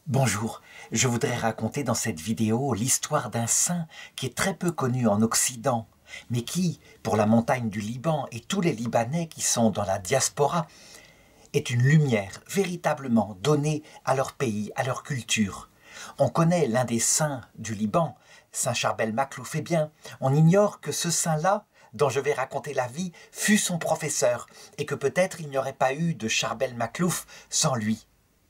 Bonjour, je voudrais raconter dans cette vidéo l'histoire d'un saint qui est très peu connu en Occident, mais qui, pour la montagne du Liban et tous les Libanais qui sont dans la diaspora, est une lumière véritablement donnée à leur pays, à leur culture. On connaît l'un des saints du Liban, Saint Charbel Maklouf, eh bien, on ignore que ce saint-là, dont je vais raconter la vie, fut son professeur, et que peut-être il n'y aurait pas eu de Charbel Maklouf sans lui.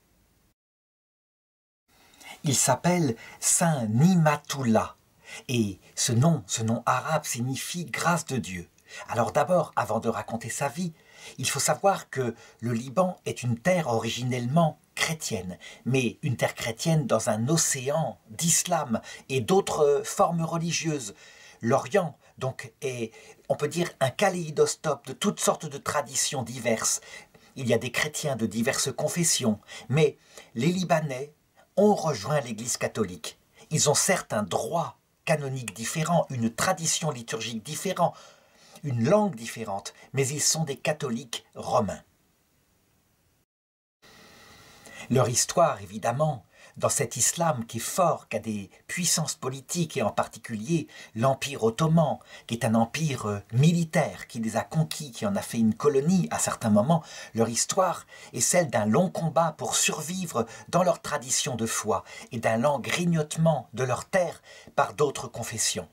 Il s'appelle Saint Nimatoula, et ce nom arabe signifie grâce de Dieu. Alors d'abord, avant de raconter sa vie, il faut savoir que le Liban est une terre originellement chrétienne, mais une terre chrétienne dans un océan d'islam et d'autres formes religieuses. L'Orient, donc, est, on peut dire, un kaléidoscope de toutes sortes de traditions diverses. Il y a des chrétiens de diverses confessions, mais les Libanais ont rejoint l'Église catholique. Ils ont certes un droit canonique différent, une tradition liturgique différente, une langue différente, mais ils sont des catholiques romains. Leur histoire, évidemment, dans cet islam qui est fort, qui a des puissances politiques, et en particulier l'Empire ottoman, qui est un empire militaire, qui les a conquis, qui en a fait une colonie à certains moments, leur histoire est celle d'un long combat pour survivre dans leur tradition de foi et d'un lent grignotement de leur terre par d'autres confessions.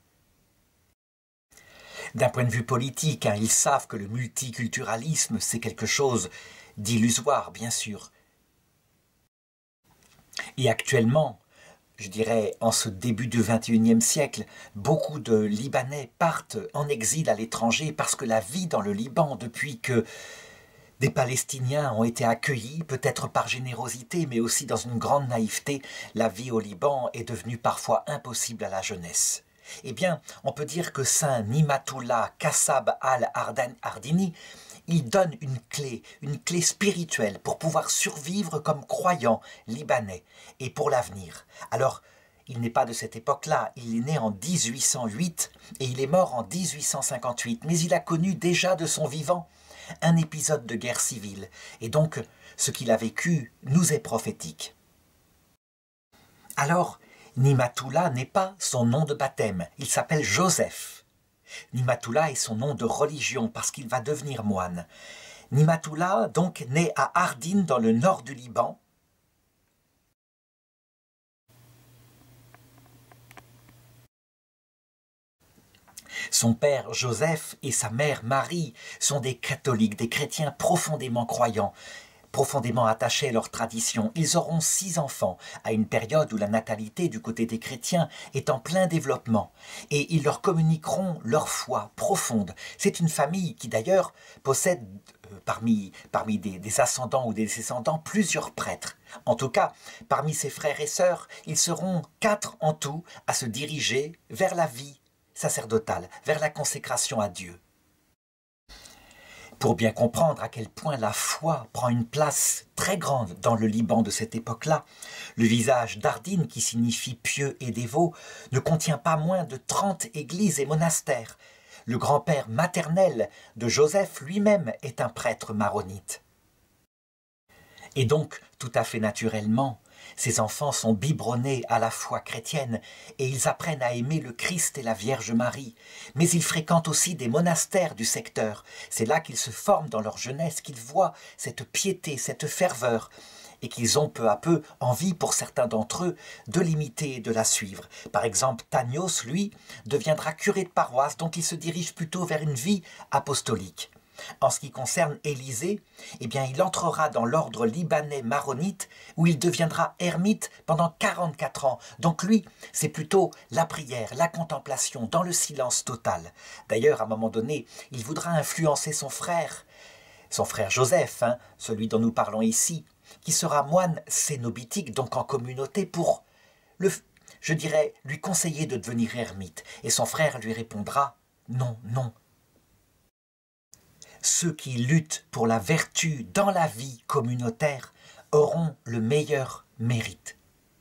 D'un point de vue politique, ils savent que le multiculturalisme, c'est quelque chose d'illusoire, bien sûr. Et actuellement, je dirais en ce début du XXIe siècle, beaucoup de Libanais partent en exil à l'étranger parce que la vie dans le Liban, depuis que des Palestiniens ont été accueillis, peut-être par générosité, mais aussi dans une grande naïveté, la vie au Liban est devenue parfois impossible à la jeunesse. Eh bien, on peut dire que Saint Nimatoula Kassab al-Ardini, il donne une clé spirituelle pour pouvoir survivre comme croyant libanais et pour l'avenir. Alors, il n'est pas de cette époque-là, il est né en 1808 et il est mort en 1858, mais il a connu déjà de son vivant un épisode de guerre civile, et donc ce qu'il a vécu nous est prophétique. Alors, Nimatoula n'est pas son nom de baptême, il s'appelle Joseph. Nimatoula est son nom de religion parce qu'il va devenir moine. Nimatoula, donc, naît à Ardin dans le nord du Liban. Son père Joseph et sa mère Marie sont des catholiques, des chrétiens profondément croyants, profondément attachés à leur tradition. Ils auront 6 enfants, à une période où la natalité du côté des chrétiens est en plein développement, et ils leur communiqueront leur foi profonde. C'est une famille qui d'ailleurs possède parmi des ascendants ou des descendants plusieurs prêtres. En tout cas, parmi ses frères et sœurs, ils seront 4 en tout à se diriger vers la vie sacerdotale, vers la consécration à Dieu. Pour bien comprendre à quel point la foi prend une place très grande dans le Liban de cette époque-là, le village d'Ardin, qui signifie pieux et dévot, ne contient pas moins de 30 églises et monastères. Le grand-père maternel de Joseph lui-même est un prêtre maronite. Et donc, tout à fait naturellement, ces enfants sont biberonnés à la foi chrétienne et ils apprennent à aimer le Christ et la Vierge Marie. Mais ils fréquentent aussi des monastères du secteur. C'est là qu'ils se forment dans leur jeunesse, qu'ils voient cette piété, cette ferveur, et qu'ils ont peu à peu envie, pour certains d'entre eux, de l'imiter et de la suivre. Par exemple, Tanios, lui, deviendra curé de paroisse, donc il se dirige plutôt vers une vie apostolique. En ce qui concerne Élisée, eh bien, il entrera dans l'ordre libanais maronite où il deviendra ermite pendant 44 ans. Donc lui, c'est plutôt la prière, la contemplation, dans le silence total. D'ailleurs, à un moment donné, il voudra influencer son frère Joseph, celui dont nous parlons ici, qui sera moine cénobitique, donc en communauté, pour, je dirais, lui conseiller de devenir ermite. Et son frère lui répondra « Non, non ». Ceux qui luttent pour la vertu dans la vie communautaire auront le meilleur mérite.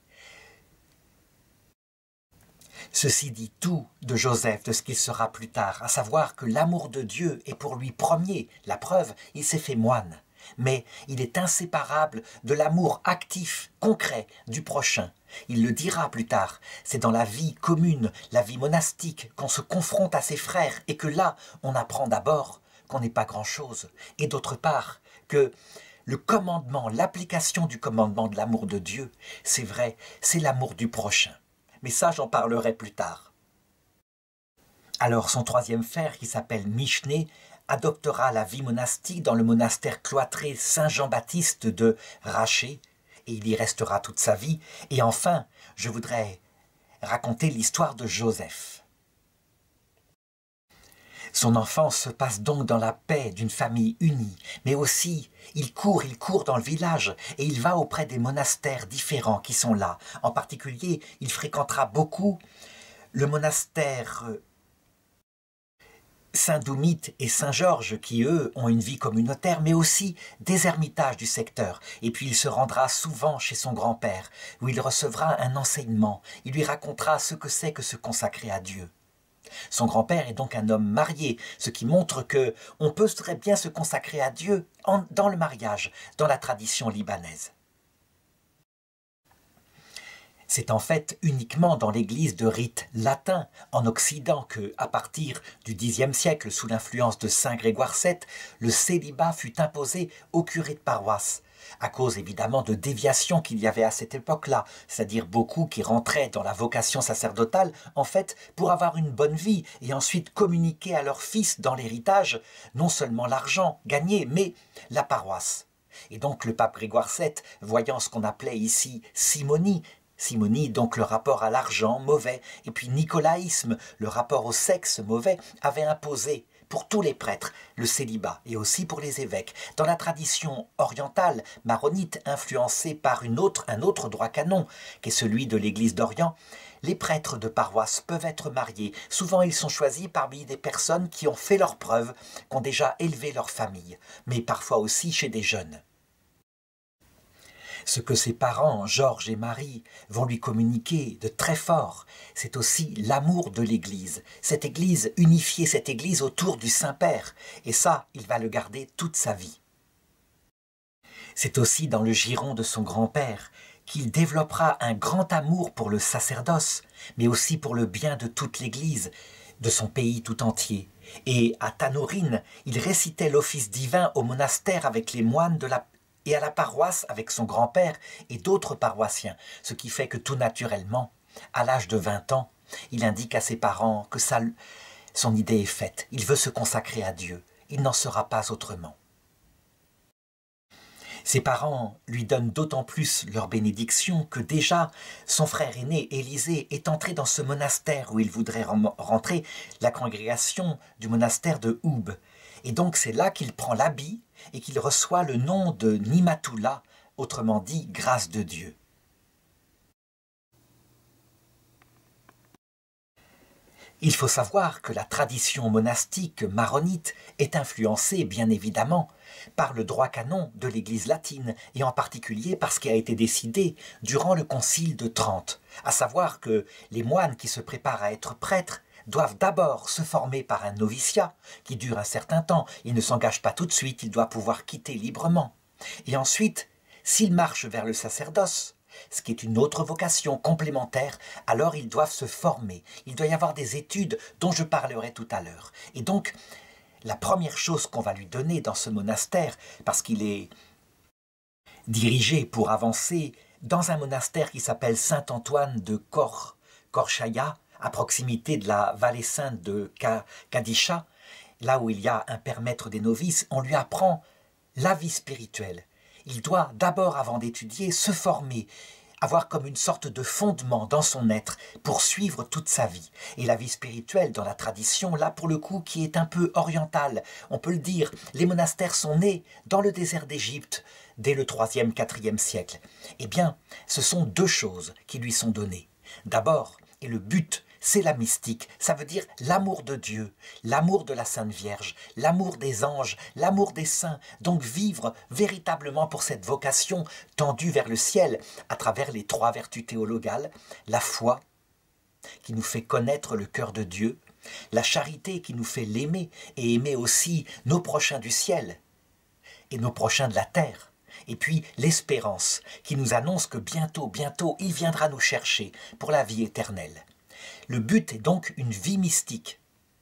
Ceci dit tout de Joseph, de ce qu'il sera plus tard, à savoir que l'amour de Dieu est pour lui premier. La preuve, il s'est fait moine. mais il est inséparable de l'amour actif, concret du prochain. Il le dira plus tard, c'est dans la vie commune, la vie monastique, qu'on se confronte à ses frères et que là, on apprend d'abord qu'on n'est pas grand-chose, et d'autre part, que le commandement, l'application du commandement de l'amour de Dieu, c'est vrai, c'est l'amour du prochain. Mais ça, j'en parlerai plus tard. Alors son troisième frère, qui s'appelle Michené, adoptera la vie monastique dans le monastère cloîtré Saint-Jean-Baptiste de Raché, et il y restera toute sa vie. Et enfin, je voudrais raconter l'histoire de Joseph. Son enfance se passe donc dans la paix d'une famille unie, mais aussi il court dans le village et il va auprès des monastères différents qui sont là. En particulier, il fréquentera beaucoup le monastère Saint-Doumite et Saint-Georges qui, eux, ont une vie communautaire, mais aussi des ermitages du secteur. Et puis il se rendra souvent chez son grand-père, où il recevra un enseignement. Il lui racontera ce que c'est que se consacrer à Dieu. Son grand-père est donc un homme marié, ce qui montre que on peut très bien se consacrer à Dieu dans le mariage, dans la tradition libanaise. C'est en fait uniquement dans l'église de rite latin en Occident que, à partir du Xe siècle, sous l'influence de saint Grégoire VII, le célibat fut imposé aux curés de paroisse, à cause évidemment de déviations qu'il y avait à cette époque-là, c'est-à-dire beaucoup qui rentraient dans la vocation sacerdotale, en fait, pour avoir une bonne vie et ensuite communiquer à leurs fils dans l'héritage, non seulement l'argent gagné, mais la paroisse. Et donc le pape Grégoire VII, voyant ce qu'on appelait ici simonie, donc le rapport à l'argent mauvais, et puis nicolaïsme, le rapport au sexe mauvais, avait imposé pour tous les prêtres le célibat, et aussi pour les évêques. Dans la tradition orientale, maronite, influencée par un autre droit canon, qui est celui de l'Église d'Orient, les prêtres de paroisse peuvent être mariés. Souvent, ils sont choisis parmi des personnes qui ont fait leurs preuves, qui ont déjà élevé leur famille, mais parfois aussi chez des jeunes. Ce que ses parents, Georges et Marie, vont lui communiquer de très fort, c'est aussi l'amour de l'Église. Cette Église, unifier cette Église autour du Saint-Père. Et ça, il va le garder toute sa vie. C'est aussi dans le giron de son grand-père qu'il développera un grand amour pour le sacerdoce, mais aussi pour le bien de toute l'Église, de son pays tout entier. Et à Tanorine, il récitait l'office divin au monastère avec les moines et à la paroisse avec son grand-père et d'autres paroissiens, ce qui fait que tout naturellement, à l'âge de 20 ans, il indique à ses parents que son idée est faite, il veut se consacrer à Dieu, il n'en sera pas autrement. Ses parents lui donnent d'autant plus leur bénédiction que déjà son frère aîné, Élisée, est entré dans ce monastère où il voudrait rentrer, la congrégation du monastère de Houb. Et donc c'est là qu'il prend l'habit et qu'il reçoit le nom de Nimatoula, autrement dit grâce de Dieu. Il faut savoir que la tradition monastique maronite est influencée, bien évidemment, par le droit canon de l'Église latine, et en particulier par ce qui a été décidé durant le Concile de Trente, à savoir que les moines qui se préparent à être prêtres doivent d'abord se former par un noviciat qui dure un certain temps. Il ne s'engage pas tout de suite, il doit pouvoir quitter librement. Et ensuite, s'il marche vers le sacerdoce, ce qui est une autre vocation complémentaire, alors ils doivent se former. Il doit y avoir des études dont je parlerai tout à l'heure. Et donc, la première chose qu'on va lui donner dans ce monastère, parce qu'il est dirigé pour avancer dans un monastère qui s'appelle Saint-Antoine de Korchaya, à proximité de la vallée sainte de Kadisha, là où il y a un père maître des novices, on lui apprend la vie spirituelle. Il doit d'abord, avant d'étudier, se former, avoir comme une sorte de fondement dans son être pour suivre toute sa vie. Et la vie spirituelle dans la tradition, là pour le coup, qui est un peu orientale, on peut le dire, les monastères sont nés dans le désert d'Égypte dès le 3e, 4e siècle. Eh bien, ce sont deux choses qui lui sont données. D'abord, et le but, c'est la mystique, ça veut dire l'amour de Dieu, l'amour de la Sainte Vierge, l'amour des anges, l'amour des saints, donc vivre véritablement pour cette vocation tendue vers le ciel à travers les trois vertus théologales, la foi qui nous fait connaître le cœur de Dieu, la charité qui nous fait l'aimer et aimer aussi nos prochains du ciel, et nos prochains de la terre. Et puis l'espérance qui nous annonce que bientôt, bientôt, il viendra nous chercher pour la vie éternelle. Le but est donc une vie mystique.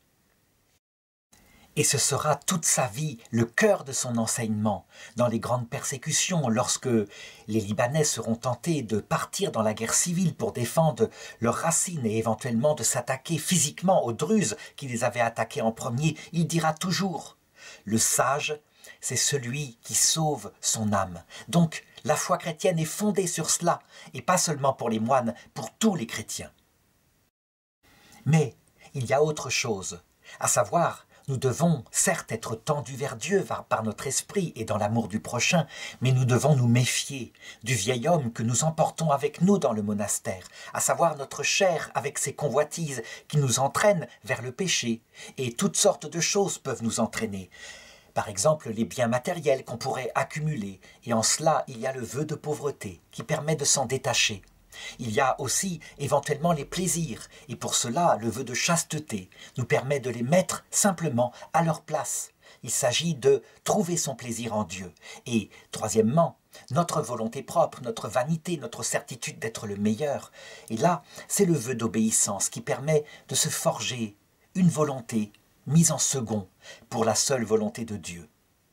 Et ce sera toute sa vie le cœur de son enseignement, dans les grandes persécutions, lorsque les Libanais seront tentés de partir dans la guerre civile pour défendre leurs racines et éventuellement de s'attaquer physiquement aux Druzes qui les avaient attaqués en premier. Il dira toujours « Le sage, c'est celui qui sauve son âme ». Donc la foi chrétienne est fondée sur cela, et pas seulement pour les moines, pour tous les chrétiens. Mais il y a autre chose, à savoir, nous devons certes être tendus vers Dieu par notre esprit et dans l'amour du prochain, mais nous devons nous méfier du vieil homme que nous emportons avec nous dans le monastère, à savoir notre chair avec ses convoitises qui nous entraînent vers le péché, et toutes sortes de choses peuvent nous entraîner. Par exemple, les biens matériels qu'on pourrait accumuler, et en cela il y a le vœu de pauvreté qui permet de s'en détacher. Il y a aussi éventuellement les plaisirs, et pour cela le vœu de chasteté nous permet de les mettre simplement à leur place. Il s'agit de trouver son plaisir en Dieu. Et troisièmement, notre volonté propre, notre vanité, notre certitude d'être le meilleur. Et là, c'est le vœu d'obéissance qui permet de se forger une volonté mise en second pour la seule volonté de Dieu.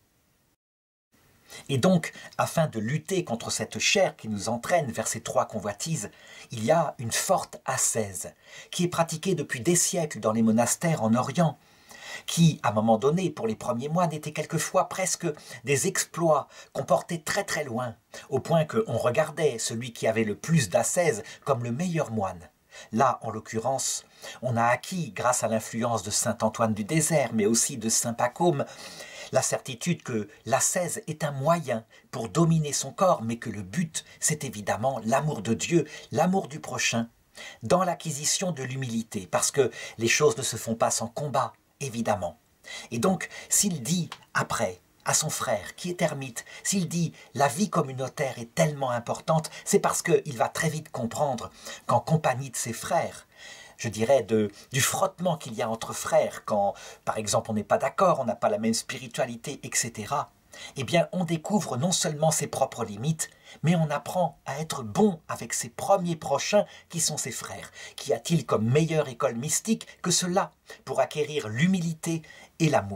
Et donc, afin de lutter contre cette chair qui nous entraîne vers ces trois convoitises, il y a une forte ascèse qui est pratiquée depuis des siècles dans les monastères en Orient, qui, à un moment donné, pour les premiers moines, étaient quelquefois presque des exploits qu'on portait très très loin, au point qu'on regardait celui qui avait le plus d'ascèse comme le meilleur moine. Là, en l'occurrence, on a acquis, grâce à l'influence de saint Antoine du Désert, mais aussi de saint Pacôme, la certitude que l'ascèse est un moyen pour dominer son corps, mais que le but, c'est évidemment l'amour de Dieu, l'amour du prochain, dans l'acquisition de l'humilité, parce que les choses ne se font pas sans combat, évidemment. Et donc, s'il dit après à son frère qui est ermite, s'il dit « la vie communautaire est tellement importante », c'est parce qu'il va très vite comprendre qu'en compagnie de ses frères, je dirais, du frottement qu'il y a entre frères, quand, par exemple, on n'est pas d'accord, on n'a pas la même spiritualité, etc., eh bien, on découvre non seulement ses propres limites, mais on apprend à être bon avec ses premiers prochains, qui sont ses frères. Qu'y a-t-il comme meilleure école mystique que cela, pour acquérir l'humilité et l'amour ?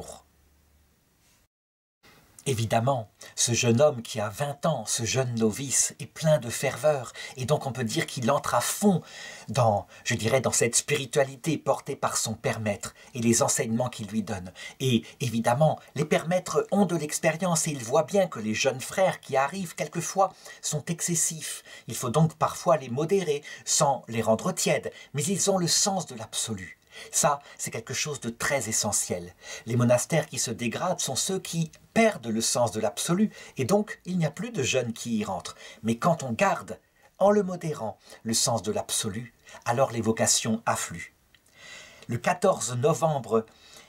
Évidemment, ce jeune homme qui a 20 ans, ce jeune novice, est plein de ferveur, et donc on peut dire qu'il entre à fond dans, je dirais, dans cette spiritualité portée par son père maître et les enseignements qu'il lui donne. Et évidemment, les pères maîtres ont de l'expérience et ils voient bien que les jeunes frères qui arrivent quelquefois sont excessifs. Il faut donc parfois les modérer sans les rendre tièdes, mais ils ont le sens de l'absolu. Ça, c'est quelque chose de très essentiel. Les monastères qui se dégradent sont ceux qui perdent le sens de l'absolu, et donc il n'y a plus de jeunes qui y rentrent. Mais quand on garde, en le modérant, le sens de l'absolu, alors les vocations affluent. Le 14 novembre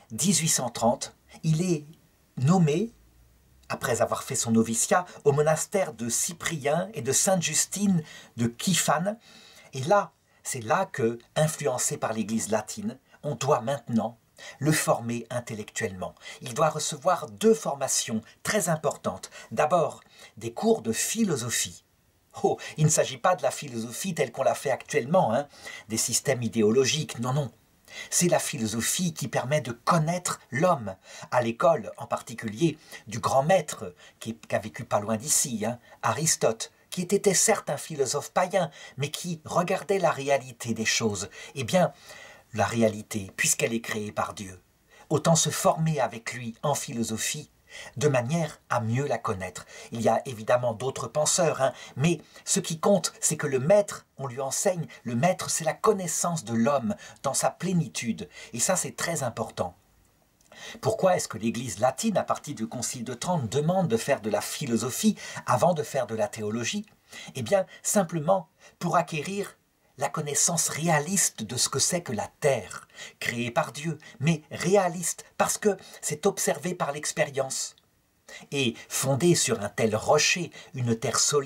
1830, il est nommé, après avoir fait son noviciat, au monastère de Cyprien et de Sainte-Justine de Kiphane, et là, c'est là que, influencé par l'Église latine, on doit maintenant le former intellectuellement. Il doit recevoir 2 formations très importantes. D'abord, des cours de philosophie. Oh, il ne s'agit pas de la philosophie telle qu'on la fait actuellement, des systèmes idéologiques, non, non. C'est la philosophie qui permet de connaître l'homme, à l'école en particulier du grand maître qui a vécu pas loin d'ici, Aristote, qui était certes un philosophe païen, mais qui regardait la réalité des choses. Eh bien, la réalité, puisqu'elle est créée par Dieu, autant se former avec lui en philosophie, de manière à mieux la connaître. Il y a évidemment d'autres penseurs, mais ce qui compte, c'est que le maître, on lui enseigne, le maître, c'est la connaissance de l'homme dans sa plénitude. Et ça, c'est très important. Pourquoi est-ce que l'Église latine, à partir du Concile de Trente, demande de faire de la philosophie avant de faire de la théologie? Eh bien, simplement pour acquérir la connaissance réaliste de ce que c'est que la terre, créée par Dieu, mais réaliste parce que c'est observé par l'expérience. Et fondée sur un tel rocher, une terre solide,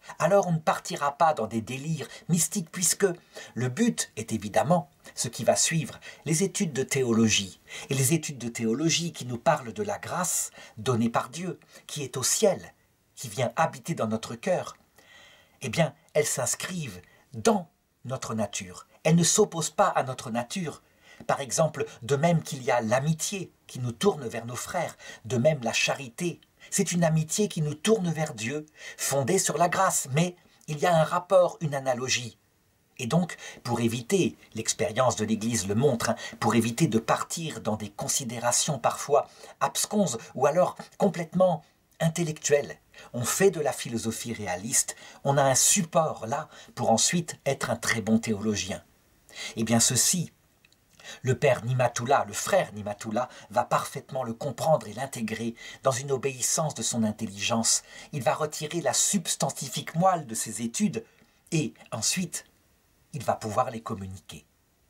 alors on ne partira pas dans des délires mystiques puisque le but est évidemment ce qui va suivre, les études de théologie. Et les études de théologie qui nous parlent de la grâce donnée par Dieu, qui est au ciel, qui vient habiter dans notre cœur, eh bien, elles s'inscrivent dans notre nature. Elles ne s'opposent pas à notre nature. Par exemple, de même qu'il y a l'amitié qui nous tourne vers nos frères, de même la charité. C'est une amitié qui nous tourne vers Dieu, fondée sur la grâce, mais il y a un rapport, une analogie. Et donc, pour éviter, l'expérience de l'Église le montre, pour éviter de partir dans des considérations parfois absconses ou alors complètement intellectuelles, on fait de la philosophie réaliste, on a un support là pour ensuite être un très bon théologien. Eh bien ceci, le père Nimatula, le frère Nimatula, va parfaitement le comprendre et l'intégrer dans une obéissance de son intelligence. Il va retirer la substantifique moelle de ses études et ensuite, il va pouvoir les communiquer.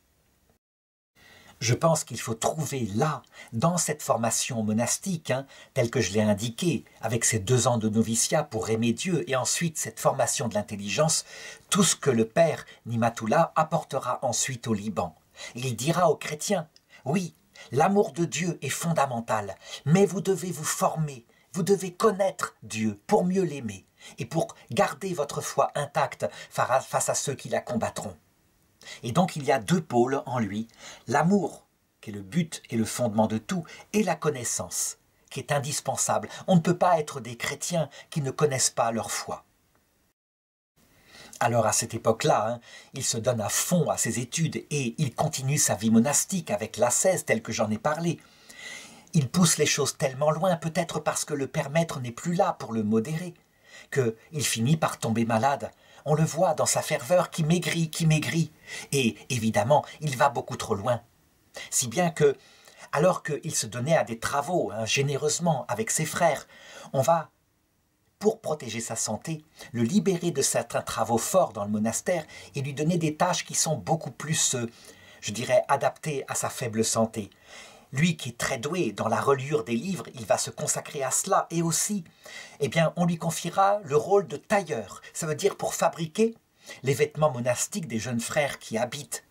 Je pense qu'il faut trouver là, dans cette formation monastique, telle que je l'ai indiqué, avec ces 2 ans de noviciat pour aimer Dieu et ensuite cette formation de l'intelligence, tout ce que le père Nimatula apportera ensuite au Liban. Il dira aux chrétiens, oui, l'amour de Dieu est fondamental, mais vous devez vous former, vous devez connaître Dieu pour mieux l'aimer et pour garder votre foi intacte face à ceux qui la combattront. Et donc il y a 2 pôles en lui, l'amour, qui est le but et le fondement de tout, et la connaissance, qui est indispensable. On ne peut pas être des chrétiens qui ne connaissent pas leur foi. Alors à cette époque-là, il se donne à fond à ses études et il continue sa vie monastique avec l'ascèse telle que j'en ai parlé. Il pousse les choses tellement loin, peut-être parce que le père maître n'est plus là pour le modérer, qu'il finit par tomber malade. On le voit dans sa ferveur qui maigrit. Et évidemment, il va beaucoup trop loin. Si bien que, alors qu'il se donnait à des travaux généreusement avec ses frères, on va, pour protéger sa santé, le libérer de certains travaux forts dans le monastère et lui donner des tâches qui sont beaucoup plus, je dirais, adaptées à sa faible santé. Lui qui est très doué dans la reliure des livres, il va se consacrer à cela. Et aussi, eh bien, on lui confiera le rôle de tailleur. Ça veut dire pour fabriquer les vêtements monastiques des jeunes frères qui habitent.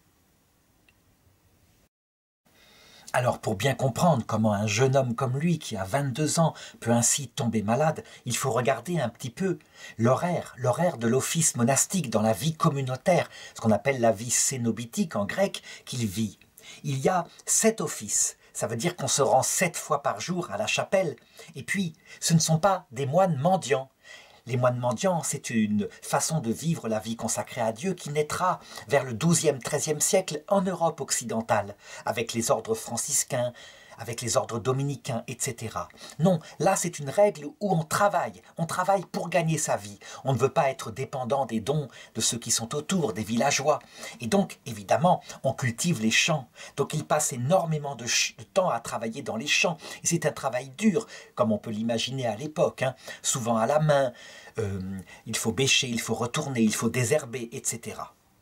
Alors, pour bien comprendre comment un jeune homme comme lui, qui a 22 ans, peut ainsi tomber malade, il faut regarder un petit peu l'horaire de l'office monastique dans la vie communautaire, ce qu'on appelle la vie cénobitique en grec, qu'il vit. Il y a 7 offices. Ça veut dire qu'on se rend 7 fois par jour à la chapelle. Et puis, ce ne sont pas des moines mendiants. Les moines mendiants, c'est une façon de vivre la vie consacrée à Dieu qui naîtra vers le XIIe, XIIIe siècle en Europe occidentale, avec les ordres franciscains, avec les ordres dominicains, etc. Non, là c'est une règle où on travaille pour gagner sa vie. On ne veut pas être dépendant des dons de ceux qui sont autour, des villageois. Et donc, évidemment, on cultive les champs. Donc il passe énormément de temps à travailler dans les champs. Et c'est un travail dur, comme on peut l'imaginer à l'époque, souvent à la main. Il faut bêcher, il faut retourner, il faut désherber, etc.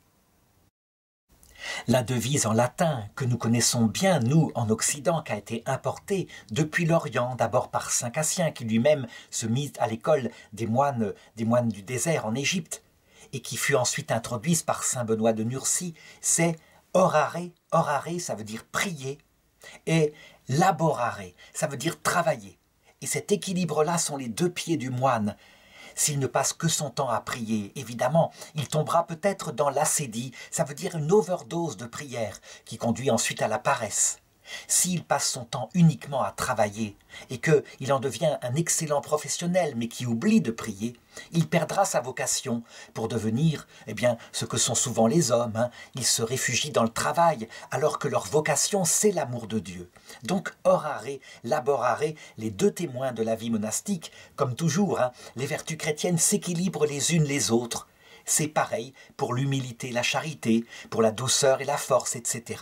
La devise en latin que nous connaissons bien, nous, en Occident, qui a été importée depuis l'Orient, d'abord par saint Cassien, qui lui-même se mit à l'école des moines du désert en Égypte, et qui fut ensuite introduite par saint Benoît de Nursie, c'est orare, ça veut dire prier, et laborare, ça veut dire travailler. Et cet équilibre-là sont les 2 pieds du moine. S'il ne passe que son temps à prier, évidemment, il tombera peut-être dans l'ascédie, ça veut dire une overdose de prière qui conduit ensuite à la paresse. S'il passe son temps uniquement à travailler et qu'il en devient un excellent professionnel mais qui oublie de prier, il perdra sa vocation pour devenir ce que sont souvent les hommes. Ils se réfugient dans le travail alors que leur vocation c'est l'amour de Dieu. Donc orare, laborare, les 2 témoins de la vie monastique, comme toujours, les vertus chrétiennes s'équilibrent les unes les autres. C'est pareil pour l'humilité, la charité, pour la douceur et la force, etc.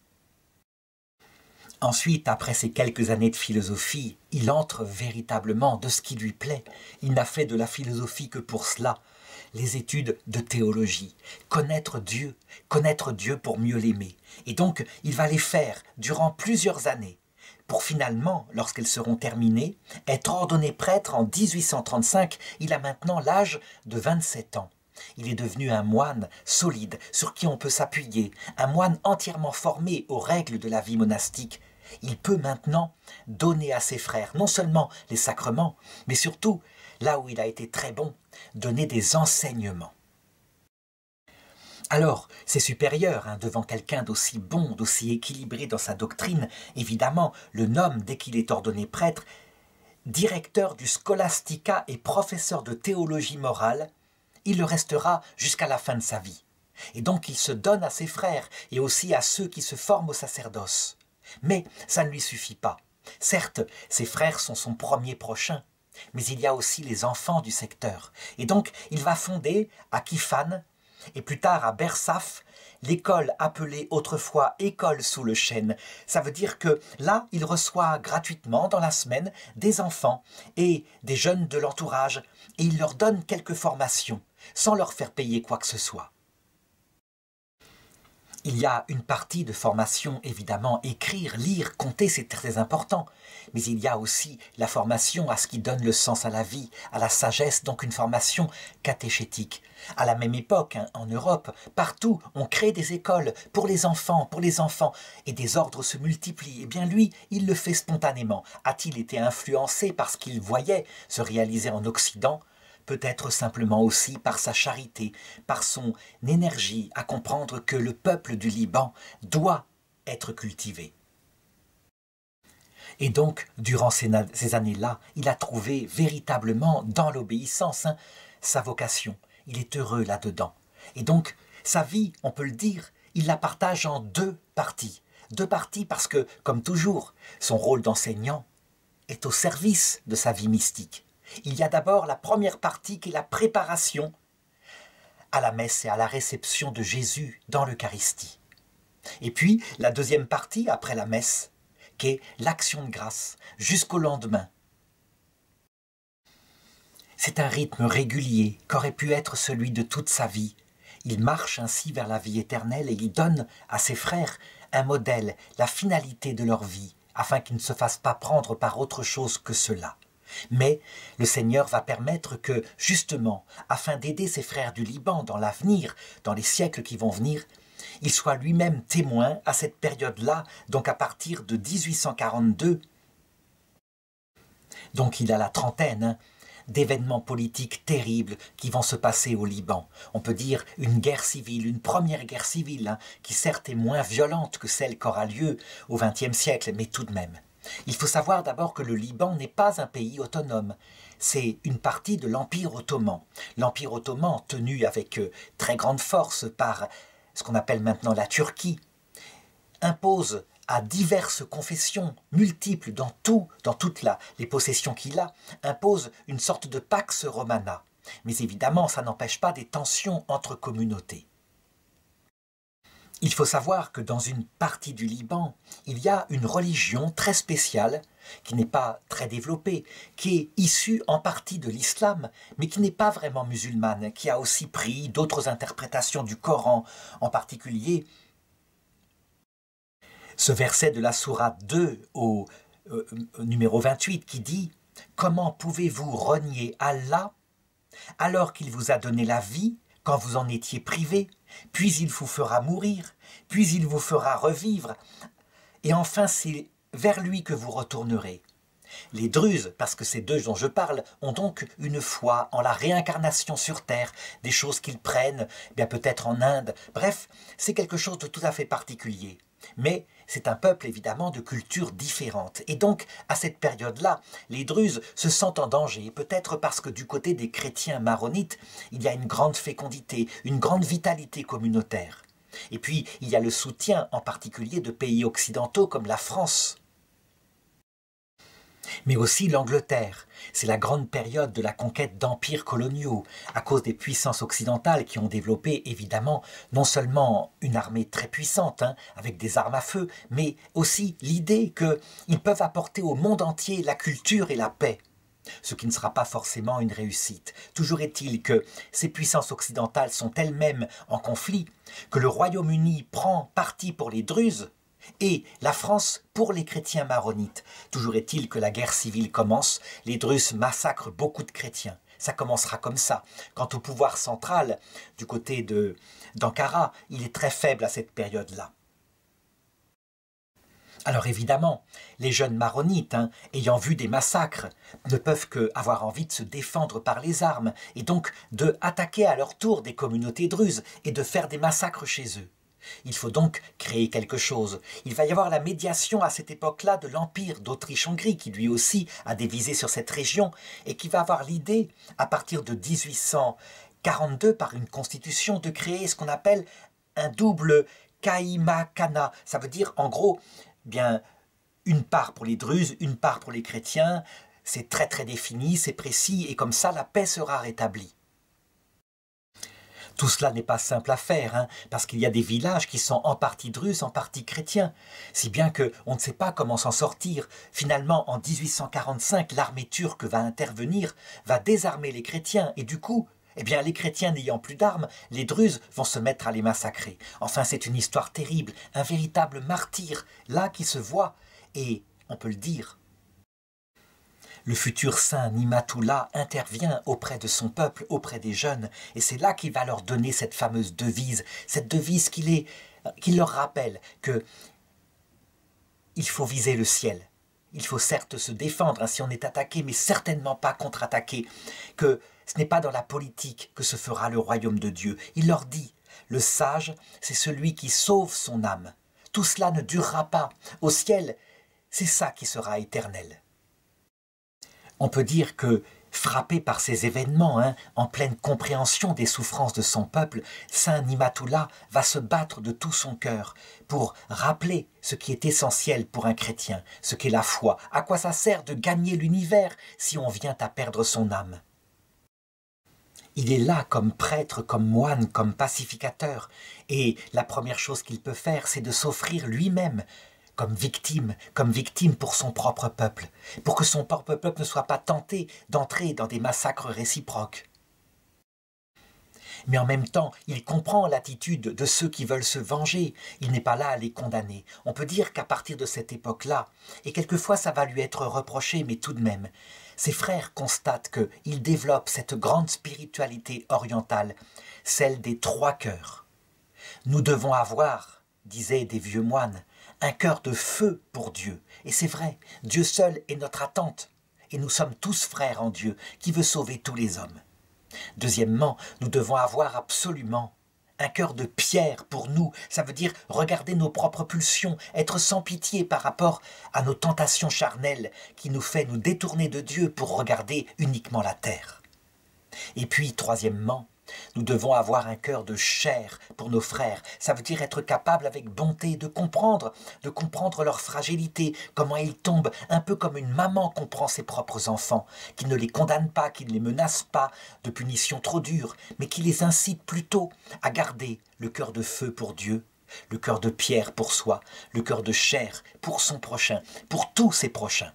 Ensuite, après ces quelques années de philosophie, il entre véritablement de ce qui lui plaît. Il n'a fait de la philosophie que pour cela. Les études de théologie, connaître Dieu pour mieux l'aimer. Et donc, il va les faire durant plusieurs années. pour finalement, lorsqu'elles seront terminées, être ordonné prêtre en 1835. Il a maintenant l'âge de 27 ans. Il est devenu un moine solide sur qui on peut s'appuyer, un moine entièrement formé aux règles de la vie monastique. Il peut maintenant donner à ses frères non seulement les sacrements, mais surtout, là où il a été très bon, donner des enseignements. Alors, c'est supérieur devant quelqu'un d'aussi bon, d'aussi équilibré dans sa doctrine. Évidemment, le nomme, dès qu'il est ordonné prêtre, directeur du Scholastica et professeur de théologie morale. Il le restera jusqu'à la fin de sa vie. Et donc il se donne à ses frères et aussi à ceux qui se forment au sacerdoce. Mais ça ne lui suffit pas. Certes, ses frères sont son premier prochain, mais il y a aussi les enfants du secteur. Et donc il va fonder à Kifan et plus tard à Bersaf, l'école appelée autrefois École sous le chêne. Ça veut dire que là, il reçoit gratuitement dans la semaine des enfants et des jeunes de l'entourage et il leur donne quelques formations sans leur faire payer quoi que ce soit. Il y a une partie de formation, évidemment, écrire, lire, compter, c'est très important. Mais il y a aussi la formation à ce qui donne le sens à la vie, à la sagesse, donc une formation catéchétique. À la même époque, en Europe, partout, on crée des écoles pour les enfants, et des ordres se multiplient. Eh bien lui, il le fait spontanément. A-t-il été influencé par ce qu'il voyait se réaliser en Occident ? Peut-être simplement aussi par sa charité, par son énergie à comprendre que le peuple du Liban doit être cultivé. Et donc, durant ces années-là, il a trouvé véritablement dans l'obéissance sa vocation. Il est heureux là-dedans. Et donc, sa vie, on peut le dire, il la partage en deux parties. Deux parties parce que, comme toujours, son rôle d'enseignant est au service de sa vie mystique. Il y a d'abord la première partie qui est la préparation à la messe et à la réception de Jésus dans l'Eucharistie. Et puis la deuxième partie, après la messe, qui est l'action de grâce jusqu'au lendemain. C'est un rythme régulier qu'aurait pu être celui de toute sa vie. Il marche ainsi vers la vie éternelle et il donne à ses frères un modèle, la finalité de leur vie, afin qu'ils ne se fassent pas prendre par autre chose que cela. Mais le Seigneur va permettre que, justement, afin d'aider ses frères du Liban dans l'avenir, dans les siècles qui vont venir, il soit lui-même témoin à cette période-là, donc à partir de 1842. Donc il a la trentaine d'événements politiques terribles qui vont se passer au Liban. On peut dire une guerre civile, une première guerre civile, qui certes est moins violente que celle qu'aura lieu au XXe siècle, mais tout de même. Il faut savoir d'abord que le Liban n'est pas un pays autonome. C'est une partie de l'Empire ottoman. L'Empire ottoman, tenu avec très grande force par ce qu'on appelle maintenant la Turquie, impose à diverses confessions multiples dans toutes les possessions qu'il a, impose une sorte de pax romana. Mais évidemment, ça n'empêche pas des tensions entre communautés. Il faut savoir que dans une partie du Liban, il y a une religion très spéciale, qui n'est pas très développée, qui est issue en partie de l'islam, mais qui n'est pas vraiment musulmane, qui a aussi pris d'autres interprétations du Coran, en particulier ce verset de la sourate 2 au numéro 28 qui dit « Comment pouvez-vous renier Allah alors qu'il vous a donné la vie quand vous en étiez privé, puis il vous fera mourir, puis il vous fera revivre, et enfin c'est vers lui que vous retournerez. » Les Druzes, parce que ces deux dont je parle, ont donc une foi en la réincarnation sur Terre, des choses qu'ils prennent, bien peut-être en Inde, bref, c'est quelque chose de tout à fait particulier. Mais c'est un peuple évidemment de cultures différentes. Et donc, à cette période-là, les Druzes se sentent en danger, peut-être parce que du côté des chrétiens maronites, il y a une grande fécondité, une grande vitalité communautaire. Et puis, il y a le soutien en particulier de pays occidentaux comme la France. Mais aussi l'Angleterre. C'est la grande période de la conquête d'empires coloniaux, à cause des puissances occidentales qui ont développé évidemment non seulement une armée très puissante, avec des armes à feu, mais aussi l'idée qu'ils peuvent apporter au monde entier la culture et la paix. Ce qui ne sera pas forcément une réussite. Toujours est-il que ces puissances occidentales sont elles-mêmes en conflit, que le Royaume-Uni prend parti pour les Druzes, et la France pour les chrétiens maronites. Toujours est-il que la guerre civile commence, les Druzes massacrent beaucoup de chrétiens. Ça commencera comme ça. Quant au pouvoir central, du côté d'Ankara, il est très faible à cette période-là. Alors évidemment, les jeunes maronites, ayant vu des massacres, ne peuvent qu'avoir envie de se défendre par les armes, et donc de attaquer à leur tour des communautés druzes et de faire des massacres chez eux. Il faut donc créer quelque chose. Il va y avoir la médiation à cette époque-là de l'Empire d'Autriche-Hongrie, qui lui aussi a des visées sur cette région, et qui va avoir l'idée, à partir de 1842, par une constitution, de créer ce qu'on appelle un double kaimakana. Ça veut dire, en gros, bien, une part pour les Druzes, une part pour les chrétiens. C'est très très défini, c'est précis, et comme ça, la paix sera rétablie. Tout cela n'est pas simple à faire, parce qu'il y a des villages qui sont en partie druzes, en partie chrétiens, si bien qu'on ne sait pas comment s'en sortir. Finalement, en 1845, l'armée turque va intervenir, va désarmer les chrétiens, et du coup, eh bien, les chrétiens n'ayant plus d'armes, les Druzes vont se mettre à les massacrer. Enfin, c'est une histoire terrible, un véritable martyr, là qui se voit, et on peut le dire. Le futur saint Nimatullah intervient auprès de son peuple, auprès des jeunes, et c'est là qu'il va leur donner cette fameuse devise, cette devise qui leur rappelle que il faut viser le ciel. Il faut certes se défendre si on est attaqué, mais certainement pas contre-attaquer, que ce n'est pas dans la politique que se fera le royaume de Dieu. Il leur dit, le sage, c'est celui qui sauve son âme. Tout cela ne durera pas. Au ciel, c'est ça qui sera éternel. On peut dire que, frappé par ces événements, en pleine compréhension des souffrances de son peuple, saint Nimatullah va se battre de tout son cœur pour rappeler ce qui est essentiel pour un chrétien, ce qu'est la foi. À quoi ça sert de gagner l'univers si on vient à perdre son âme? Il est là comme prêtre, comme moine, comme pacificateur, et la première chose qu'il peut faire, c'est de s'offrir lui-même comme victime pour son propre peuple, pour que son propre peuple ne soit pas tenté d'entrer dans des massacres réciproques. Mais en même temps, il comprend l'attitude de ceux qui veulent se venger. Il n'est pas là à les condamner. On peut dire qu'à partir de cette époque-là, et quelquefois ça va lui être reproché, mais tout de même, ses frères constatent qu'il développe cette grande spiritualité orientale, celle des trois cœurs. Nous devons avoir, disaient des vieux moines, un cœur de feu pour Dieu. Et c'est vrai, Dieu seul est notre attente. Et nous sommes tous frères en Dieu, qui veut sauver tous les hommes. Deuxièmement, nous devons avoir absolument un cœur de pierre pour nous. Ça veut dire regarder nos propres pulsions, être sans pitié par rapport à nos tentations charnelles qui nous fait nous détourner de Dieu pour regarder uniquement la terre. Et puis, troisièmement, nous devons avoir un cœur de chair pour nos frères. Ça veut dire être capable avec bonté de comprendre leur fragilité, comment ils tombent, un peu comme une maman comprend ses propres enfants, qui ne les condamne pas, qui ne les menace pas de punitions trop dures, mais qui les incite plutôt à garder le cœur de feu pour Dieu, le cœur de pierre pour soi, le cœur de chair pour son prochain, pour tous ses prochains.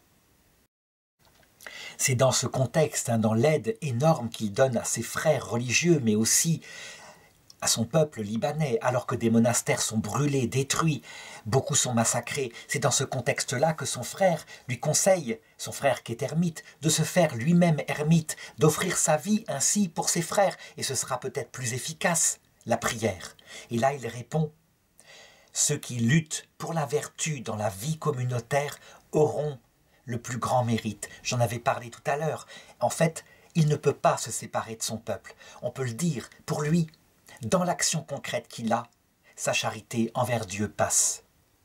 C'est dans ce contexte, dans l'aide énorme qu'il donne à ses frères religieux, mais aussi à son peuple libanais, alors que des monastères sont brûlés, détruits, beaucoup sont massacrés. C'est dans ce contexte-là que son frère lui conseille, son frère qui est ermite, de se faire lui-même ermite, d'offrir sa vie ainsi pour ses frères, et ce sera peut-être plus efficace, la prière. Et là, il répond, « Ceux qui luttent pour la vertu dans la vie communautaire auront le plus grand mérite. » J'en avais parlé tout à l'heure. En fait, il ne peut pas se séparer de son peuple. On peut le dire, pour lui, dans l'action concrète qu'il a, sa charité envers Dieu passe.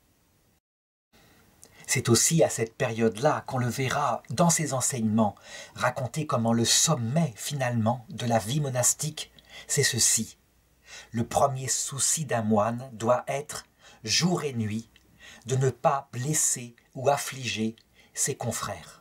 C'est aussi à cette période-là qu'on le verra dans ses enseignements, raconter comment le sommet, finalement, de la vie monastique, c'est ceci. Le premier souci d'un moine doit être, jour et nuit, de ne pas blesser ou affliger ses confrères.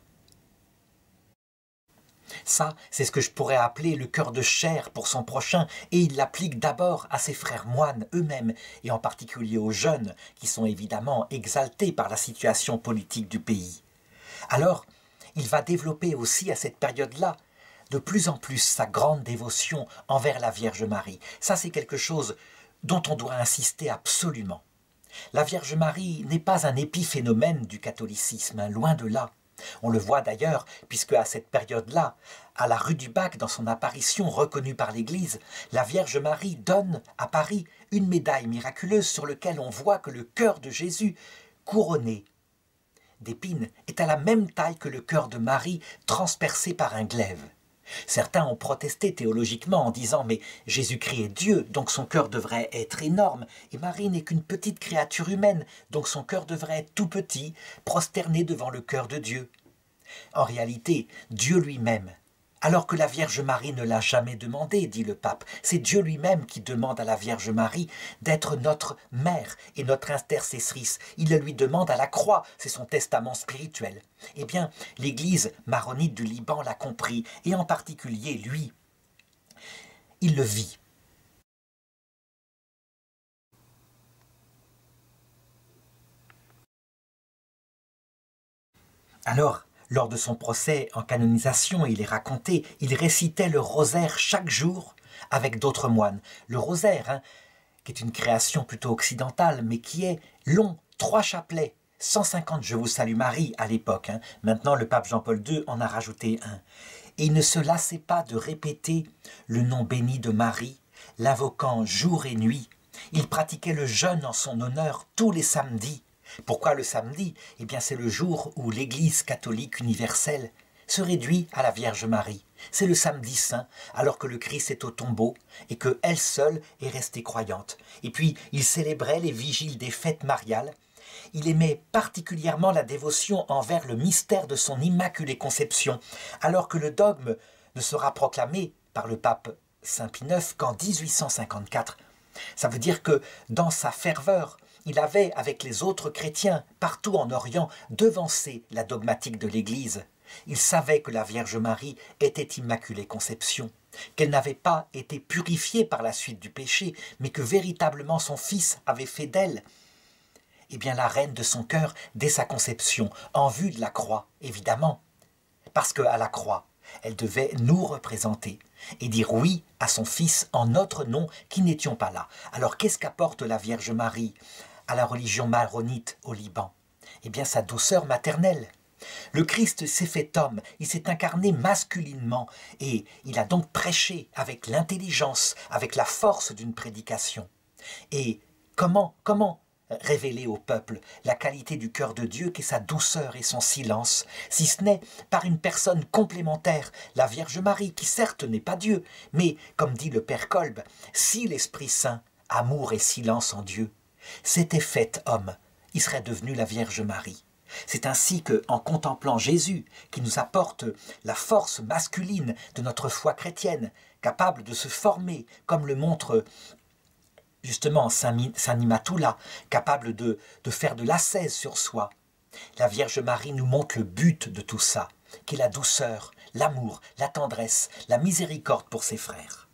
Ça, c'est ce que je pourrais appeler le cœur de chair pour son prochain, et il l'applique d'abord à ses frères moines eux-mêmes, et en particulier aux jeunes, qui sont évidemment exaltés par la situation politique du pays. Alors, il va développer aussi à cette période-là de plus en plus sa grande dévotion envers la Vierge Marie. Ça, c'est quelque chose dont on doit insister absolument. La Vierge Marie n'est pas un épiphénomène du catholicisme, hein, loin de là. On le voit d'ailleurs, puisque à cette période-là, à la rue du Bac, dans son apparition reconnue par l'Église, la Vierge Marie donne à Paris une médaille miraculeuse sur laquelle on voit que le cœur de Jésus, couronné d'épines, est à la même taille que le cœur de Marie, transpercé par un glaive. Certains ont protesté théologiquement en disant « mais Jésus-Christ est Dieu, donc son cœur devrait être énorme, et Marie n'est qu'une petite créature humaine, donc son cœur devrait être tout petit, prosterné devant le cœur de Dieu. » En réalité, Dieu lui-même, alors que la Vierge Marie ne l'a jamais demandé, dit le pape, c'est Dieu lui-même qui demande à la Vierge Marie d'être notre mère et notre intercessrice. Il le lui demande à la croix, c'est son testament spirituel. Eh bien, l'Église maronite du Liban l'a compris, et en particulier lui, il le vit. Alors, lors de son procès en canonisation, il est raconté, il récitait le rosaire chaque jour avec d'autres moines. Le rosaire, hein, qui est une création plutôt occidentale, mais qui est long, 3 chapelets, 150 Je vous salue Marie à l'époque. Hein. Maintenant, le pape Jean-Paul II en a rajouté un. Et il ne se lassait pas de répéter le nom béni de Marie, l'invoquant jour et nuit. Il pratiquait le jeûne en son honneur tous les samedis. Pourquoi le samedi? Eh bien, c'est le jour où l'Église catholique universelle se réduit à la Vierge Marie. C'est le samedi saint, alors que le Christ est au tombeau et que elle seule est restée croyante. Et puis, il célébrait les vigiles des fêtes mariales. Il aimait particulièrement la dévotion envers le mystère de son Immaculée Conception, alors que le dogme ne sera proclamé par le pape Saint Pie IX qu'en 1854. Ça veut dire que dans sa ferveur, il avait, avec les autres chrétiens, partout en Orient, devancé la dogmatique de l'Église. Il savait que la Vierge Marie était Immaculée Conception, qu'elle n'avait pas été purifiée par la suite du péché, mais que véritablement son Fils avait fait d'elle, eh bien, la reine de son cœur dès sa conception, en vue de la croix, évidemment. Parce qu'à la croix, elle devait nous représenter et dire oui à son Fils en notre nom qui n'étions pas là. Alors qu'est-ce qu'apporte la Vierge Marie à la religion maronite au Liban? Eh bien, sa douceur maternelle. Le Christ s'est fait homme, il s'est incarné masculinement et il a donc prêché avec l'intelligence, avec la force d'une prédication. Et comment révéler au peuple la qualité du cœur de Dieu qu'est sa douceur et son silence, si ce n'est par une personne complémentaire, la Vierge Marie, qui certes n'est pas Dieu, mais, comme dit le Père Kolb, si l'Esprit Saint, amour et silence en Dieu, s'était fait homme, il serait devenu la Vierge Marie. C'est ainsi que, en contemplant Jésus, qui nous apporte la force masculine de notre foi chrétienne, capable de se former, comme le montre justement Saint Nimatoula, capable de faire de l'ascèse sur soi. La Vierge Marie nous montre le but de tout ça, qui est la douceur, l'amour, la tendresse, la miséricorde pour ses frères.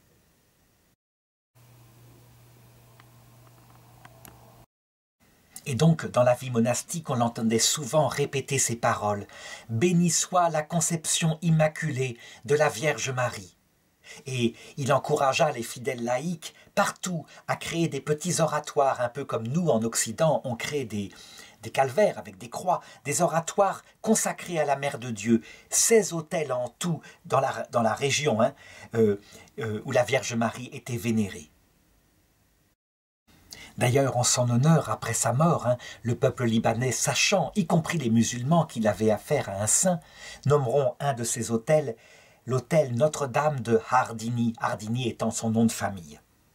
Et donc, dans la vie monastique, on l'entendait souvent répéter ces paroles. « Béni soit la conception immaculée de la Vierge Marie ». Et il encouragea les fidèles laïcs partout à créer des petits oratoires, un peu comme nous en Occident, on crée des calvaires avec des croix, des oratoires consacrés à la Mère de Dieu, 16 autels en tout dans la région où la Vierge Marie était vénérée. D'ailleurs, en son honneur, après sa mort, le peuple libanais, sachant, y compris les musulmans, qu'il avait affaire à un saint, nommeront un de ces autels l'hôtel Notre-Dame de Hardini, Hardini étant son nom de famille.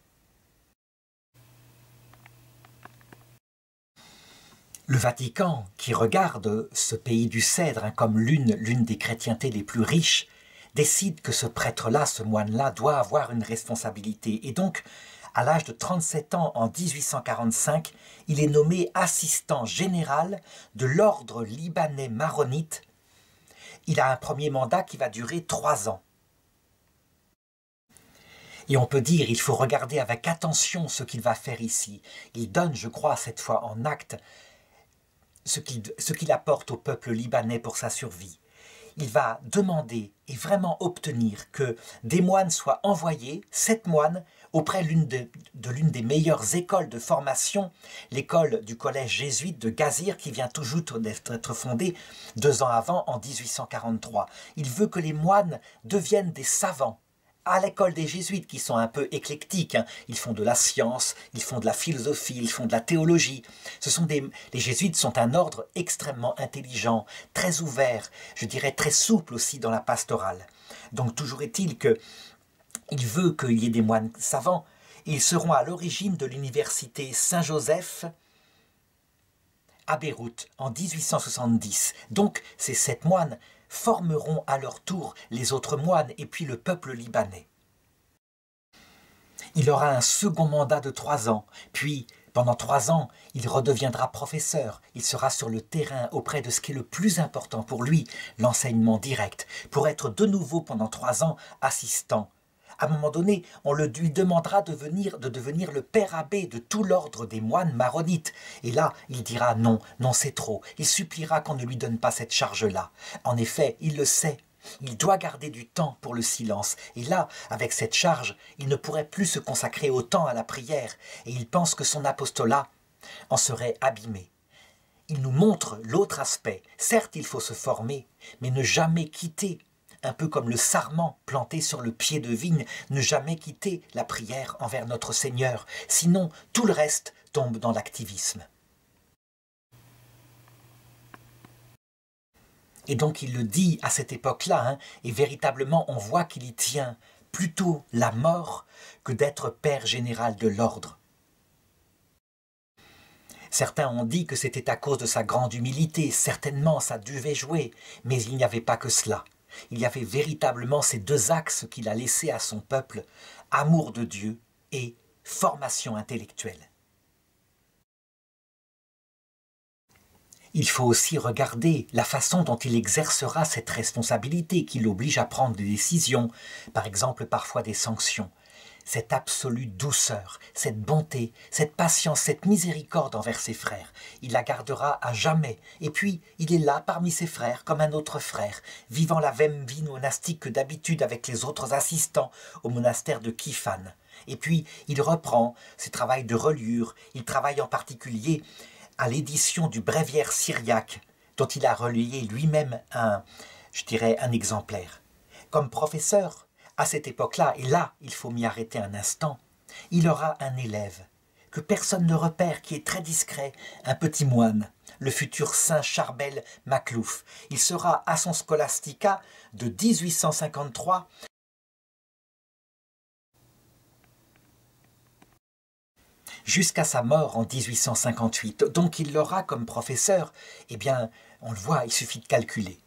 Le Vatican, qui regarde ce pays du Cèdre comme l'une des chrétientés les plus riches, décide que ce prêtre-là, ce moine-là, doit avoir une responsabilité. Et donc, à l'âge de 37 ans, en 1845, il est nommé assistant général de l'ordre libanais maronite. Il a un premier mandat qui va durer 3 ans. Et on peut dire, il faut regarder avec attention ce qu'il va faire ici. Il donne, je crois, cette fois en acte, ce qu'il apporte au peuple libanais pour sa survie. il va demander et vraiment obtenir que des moines soient envoyés, 7 moines, auprès de l'une des meilleures écoles de formation, l'école du collège jésuite de Gazir, qui vient tout juste d'être fondée 2 ans avant, en 1843. Il veut que les moines deviennent des savants. À l'école des jésuites, qui sont un peu éclectiques, ils font de la science, ils font de la philosophie, ils font de la théologie. Les jésuites sont un ordre extrêmement intelligent, très ouvert, je dirais très souple aussi dans la pastorale. Donc toujours est-il qu'il veut qu'il y ait des moines savants, et ils seront à l'origine de l'université Saint-Joseph à Beyrouth en 1870. Donc ces 7 moines formeront à leur tour les autres moines et puis le peuple libanais. Il aura un second mandat de 3 ans, puis pendant 3 ans, il redeviendra professeur. Il sera sur le terrain auprès de ce qui est le plus important pour lui, l'enseignement direct, pour être de nouveau pendant 3 ans assistant. À un moment donné, on lui demandera de devenir le père abbé de tout l'ordre des moines maronites. Et là, il dira non, non c'est trop. Il suppliera qu'on ne lui donne pas cette charge-là. En effet, il le sait. Il doit garder du temps pour le silence. Et là, avec cette charge, il ne pourrait plus se consacrer autant à la prière. Et il pense que son apostolat en serait abîmé. Il nous montre l'autre aspect. Certes, il faut se former, mais ne jamais quitter. Un peu comme le sarment planté sur le pied de vigne, ne jamais quitter la prière envers notre Seigneur, sinon tout le reste tombe dans l'activisme. Et donc il le dit à cette époque-là, et véritablement on voit qu'il y tient plutôt la mort que d'être père général de l'ordre. Certains ont dit que c'était à cause de sa grande humilité, certainement ça devait jouer, mais il n'y avait pas que cela. Il y avait véritablement ces 2 axes qu'il a laissés à son peuple, amour de Dieu et formation intellectuelle. Il faut aussi regarder la façon dont il exercera cette responsabilité qui l'oblige à prendre des décisions, par exemple parfois des sanctions. Cette absolue douceur, cette bonté, cette patience, cette miséricorde envers ses frères. Il la gardera à jamais. Et puis, il est là parmi ses frères, comme un autre frère, vivant la même vie monastique que d'habitude avec les autres assistants au monastère de Kifan. Et puis, il reprend ses travaux de reliure. Il travaille en particulier à l'édition du Bréviaire syriaque, dont il a relayé lui-même un exemplaire. Comme professeur, à cette époque-là, et là, il faut m'y arrêter un instant, il aura un élève que personne ne repère, qui est très discret, un petit moine, le futur saint Charbel Maklouf. Il sera à son scolastica de 1853 jusqu'à sa mort en 1858. Donc il l'aura comme professeur. Eh bien, on le voit, il suffit de calculer.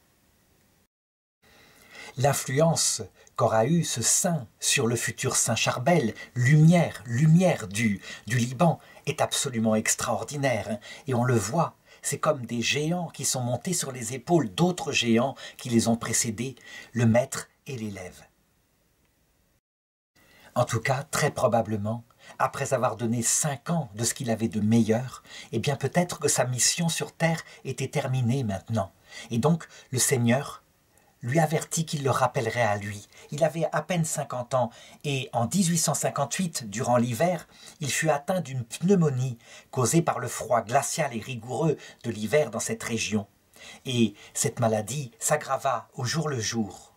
L'influence qu'aura eu ce saint sur le futur saint Charbel, lumière du Liban, est absolument extraordinaire. Et on le voit, c'est comme des géants qui sont montés sur les épaules d'autres géants qui les ont précédés, le maître et l'élève. En tout cas, très probablement, après avoir donné 5 ans de ce qu'il avait de meilleur, eh bien peut-être que sa mission sur terre était terminée maintenant. Et donc, le Seigneur lui avertit qu'il le rappellerait à lui. Il avait à peine 50 ans et en 1858, durant l'hiver, il fut atteint d'une pneumonie causée par le froid glacial et rigoureux de l'hiver dans cette région. Et cette maladie s'aggrava au jour le jour.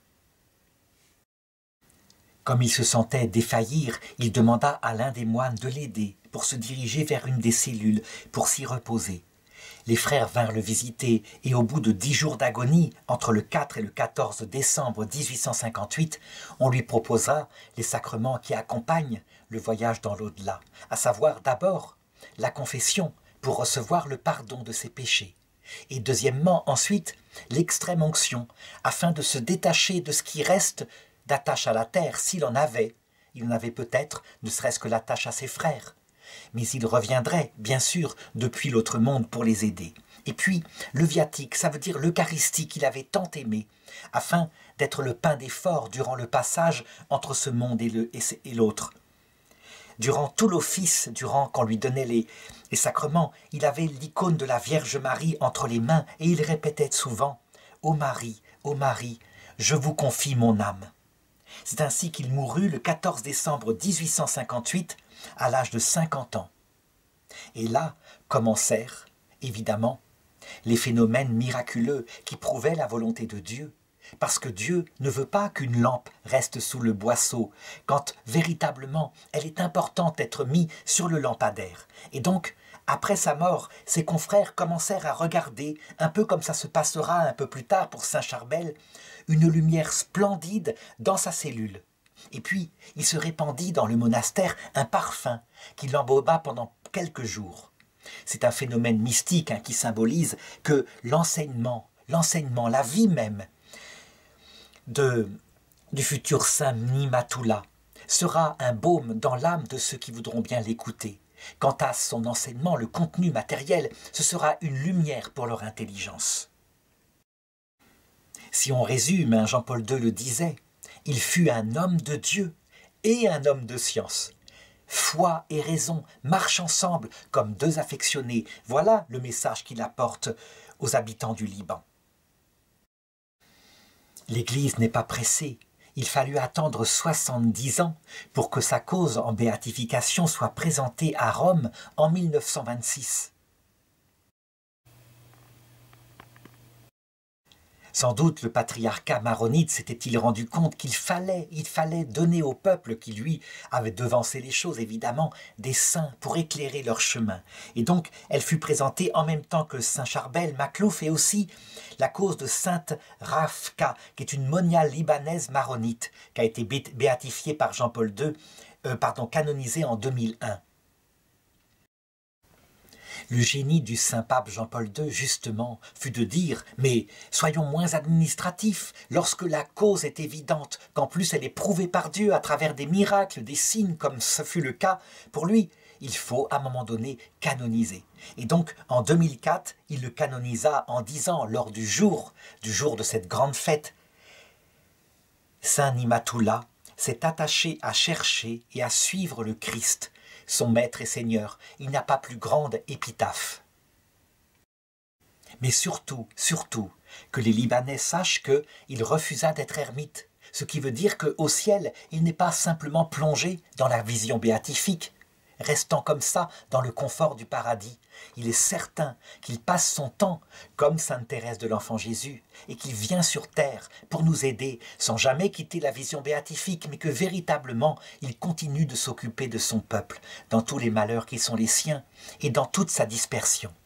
Comme il se sentait défaillir, il demanda à l'un des moines de l'aider pour se diriger vers une des cellules pour s'y reposer. Les frères vinrent le visiter et au bout de 10 jours d'agonie, entre le 4 et le 14 décembre 1858, on lui proposa les sacrements qui accompagnent le voyage dans l'au-delà, à savoir d'abord la confession pour recevoir le pardon de ses péchés, et deuxièmement, ensuite, l'extrême onction, afin de se détacher de ce qui reste d'attache à la terre, s'il en avait. Il en avait peut-être, ne serait-ce que l'attache à ses frères. Mais il reviendrait, bien sûr, depuis l'autre monde pour les aider. Et puis, le viatique, ça veut dire l'Eucharistie qu'il avait tant aimé, afin d'être le pain d'effort durant le passage entre ce monde et l'autre. Durant tout l'office, durant qu'on lui donnait les sacrements, il avait l'icône de la Vierge Marie entre les mains et il répétait souvent « Ô Marie, ô Marie, je vous confie mon âme. C'est ainsi qu'il mourut le 14 décembre 1858, à l'âge de 50 ans. Et là commencèrent, évidemment, les phénomènes miraculeux qui prouvaient la volonté de Dieu, parce que Dieu ne veut pas qu'une lampe reste sous le boisseau, quand véritablement elle est importante d'être mise sur le lampadaire. Et donc, après sa mort, ses confrères commencèrent à regarder, un peu comme ça se passera un peu plus tard pour Saint Charbel, une lumière splendide dans sa cellule. Et puis, il se répandit dans le monastère un parfum qui l'embauma pendant quelques jours. C'est un phénomène mystique qui symbolise que l'enseignement, la vie même du futur saint Nimatula sera un baume dans l'âme de ceux qui voudront bien l'écouter. Quant à son enseignement, le contenu matériel, ce sera une lumière pour leur intelligence. Si on résume, Jean-Paul II le disait, il fut un homme de Dieu et un homme de science. Foi et raison marchent ensemble comme deux affectionnés. Voilà le message qu'il apporte aux habitants du Liban. L'Église n'est pas pressée. Il fallut attendre 70 ans pour que sa cause en béatification soit présentée à Rome en 1926. Sans doute le patriarcat maronite s'était-il rendu compte qu'il fallait donner au peuple qui, lui, avait devancé les choses, évidemment, des saints pour éclairer leur chemin. Et donc, elle fut présentée en même temps que Saint Charbel, Maklouf et aussi la cause de Sainte Rafka, qui est une moniale libanaise maronite, qui a été béatifiée par Jean-Paul II, canonisée en 2001. Le génie du Saint-Pape Jean-Paul II, justement, fut de dire « Mais soyons moins administratifs, lorsque la cause est évidente, qu'en plus elle est prouvée par Dieu à travers des miracles, des signes, comme ce fut le cas pour lui. Il faut, à un moment donné, canoniser. » Et donc, en 2004, il le canonisa en disant, lors du jour de cette grande fête, « Saint Nimatula s'est attaché à chercher et à suivre le Christ, son maître et seigneur, il n'a pas plus grande épitaphe. » Mais surtout, que les Libanais sachent qu'il refusa d'être ermite, ce qui veut dire qu'au ciel, il n'est pas simplement plongé dans la vision béatifique, restant comme ça dans le confort du paradis. Il est certain qu'il passe son temps comme Sainte Thérèse de l'Enfant Jésus et qu'il vient sur terre pour nous aider sans jamais quitter la vision béatifique, mais que véritablement il continue de s'occuper de son peuple dans tous les malheurs qui sont les siens et dans toute sa dispersion.